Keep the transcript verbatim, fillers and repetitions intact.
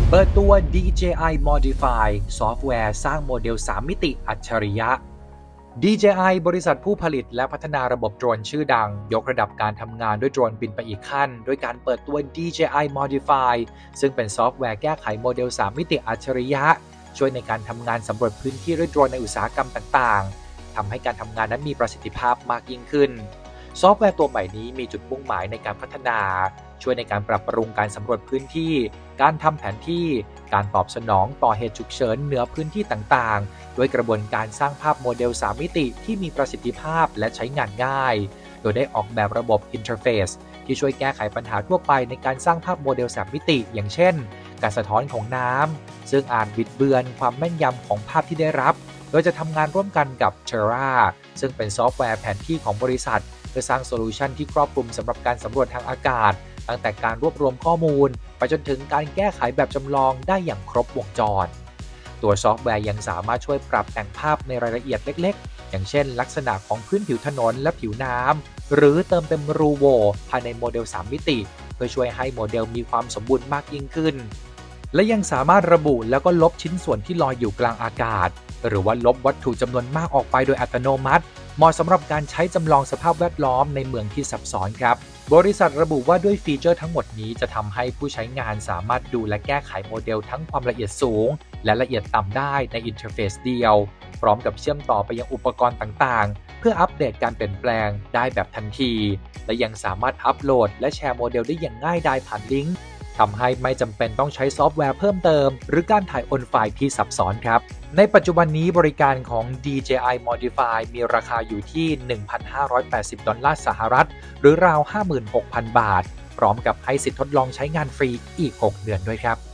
เปิดตัว ดี เจ ไอ Modify ซอฟต์แวร์สร้างโมเดลสามมิติอัจฉริยะ ดี เจ ไอ บริษัทผู้ผลิตและพัฒนาระบบโดรนชื่อดังยกระดับการทำงานด้วยโดรนบินไปอีกขั้นด้วยการเปิดตัว ดี เจ ไอ Modify ซึ่งเป็นซอฟต์แวร์แก้ไขโมเดลสามมิติอัจฉริยะช่วยในการทำงานสำรวจพื้นที่ด้วยโดรนในอุตสาหกรรมต่างๆทำให้การทำงานนั้นมีประสิทธิภาพมากยิ่งขึ้นซอฟต์แวร์ตัวใหม่นี้มีจุดมุ่งหมายในการพัฒนาช่วยในการปรับปรุงการสำรวจพื้นที่การทำแผนที่การตอบสนองต่อเหตุฉุกเฉินเหนือพื้นที่ต่างๆด้วยกระบวนการสร้างภาพโมเดลสามมิติที่มีประสิทธิภาพและใช้งานง่ายโดยได้ออกแบบระบบอินเทอร์เฟซที่ช่วยแก้ไขปัญหาทั่วไปในการสร้างภาพโมเดลสามมิติอย่างเช่นการสะท้อนของน้ำซึ่งอาจบิดเบือนความแม่นยำของภาพที่ได้รับโดยจะทำงานร่วมกันกับ Terra ซึ่งเป็นซอฟต์แวร์แผนที่ของบริษัทเพื่อสร้างโซลูชันที่ครอบคลุมสำหรับการสำรวจทางอากาศตั้งแต่การรวบรวมข้อมูลไปจนถึงการแก้ไขแบบจำลองได้อย่างครบวงจรตัวซอฟต์แวร์ยังสามารถช่วยปรับแต่งภาพในรายละเอียดเล็กๆอย่างเช่นลักษณะของพื้นผิวถนนและผิวน้ำหรือเติมเต็มรูโหว่ภายในโมเดลสามมิติเพื่อช่วยให้โมเดลมีความสมบูรณ์มากยิ่งขึ้นและยังสามารถระบุแล้วก็ลบชิ้นส่วนที่ลอยอยู่กลางอากาศหรือว่าลบวัตถุจำนวนมากออกไปโดยอัตโนมัติเหมาะสำหรับการใช้จำลองสภาพแวดล้อมในเมืองที่ซับซ้อนครับบริษัทระบุว่าด้วยฟีเจอร์ทั้งหมดนี้จะทำให้ผู้ใช้งานสามารถดูและแก้ไขโมเดลทั้งความละเอียดสูงและละเอียดต่ำได้ในอินเทอร์เฟซเดียวพร้อมกับเชื่อมต่อไปยังอุปกรณ์ต่างๆเพื่ออัปเดตการเปลี่ยนแปลงได้แบบทันทีและยังสามารถอัปโหลดและแชร์โมเดลได้อย่างง่ายดายผ่านลิงก์ทำให้ไม่จำเป็นต้องใช้ซอฟต์แวร์เพิ่มเติมหรือการถ่ายโอนไฟล์ที่ซับซ้อนครับในปัจจุบันนี้บริการของ ดี เจ ไอ Modify มีราคาอยู่ที่ หนึ่งพันห้าร้อยแปดสิบ ดอลลาร์สหรัฐหรือราว ห้าหมื่นหกพัน บาทพร้อมกับให้สิทธิ์ทดลองใช้งานฟรีอีกหกเดือนด้วยครับ